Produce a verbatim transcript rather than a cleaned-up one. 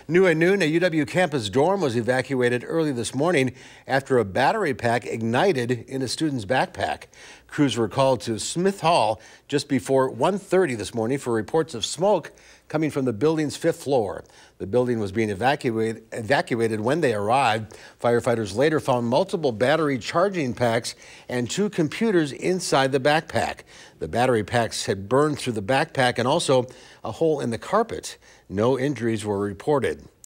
New at noon, a U W campus dorm was evacuated early this morning after a battery pack ignited in a student's backpack. Crews were called to Smith Hall just before one thirty this morning for reports of smoke coming from the building's fifth floor. The building was being evacuated, evacuated when they arrived. Firefighters later found multiple battery charging packs and two computers inside the backpack. The battery packs had burned through the backpack and also a hole in the carpet. No injuries were reported.